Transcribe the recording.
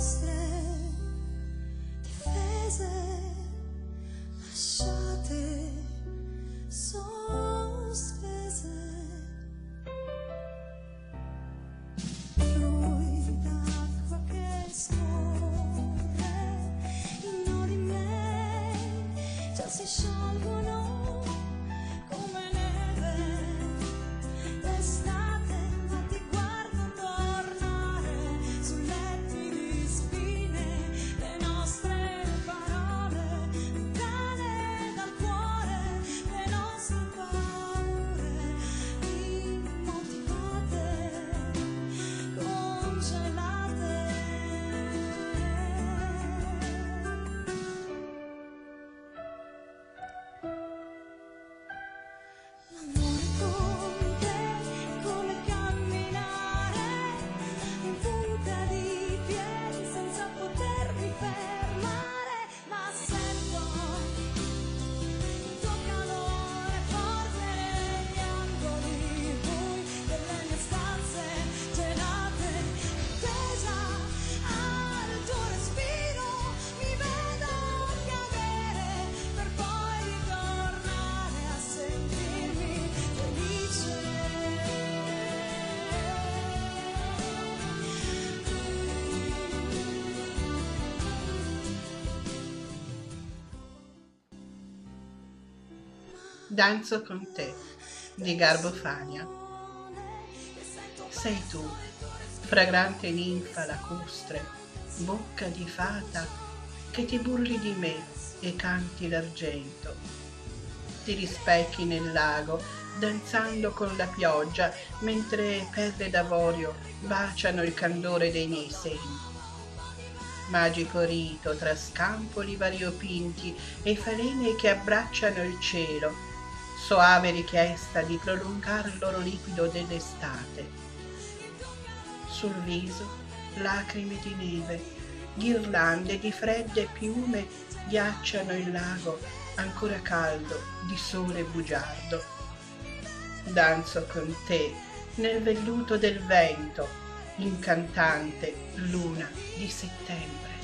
nostre difese lasciate sospese. Fluidi d'acqua che scorre, i nodi miei già si sciolgono come neve d'estate, ma ti guardo tornare su letti di spine, le nostre parole lontane dal cuore, le nostre paure immotivate, congelate. L'amore con te è come camminare in punta di piedi senza potermi fermare, ma sento il tuo calore forte negli angoli bui delle mie stanze gelate, appesa al tuo respiro mi vedo cadere per poi ritornare a sentirmi felice. Danzo con te di Garbofania. Sei tu, fragrante ninfa lacustre, bocca di fata, che ti burli di me e canti d'argento. Ti rispecchi nel lago, danzando con la pioggia, mentre perle d'avorio baciano il candore dei miei seni. Magico rito tra scampoli variopinti e falene che abbracciano il cielo, soave richiesta di prolungar l'oro liquido dell'estate. Sul viso lacrime di neve, ghirlande di fredde piume ghiacciano il lago ancora caldo di sole bugiardo. Danzo con te nel velluto del vento, incantante luna di settembre.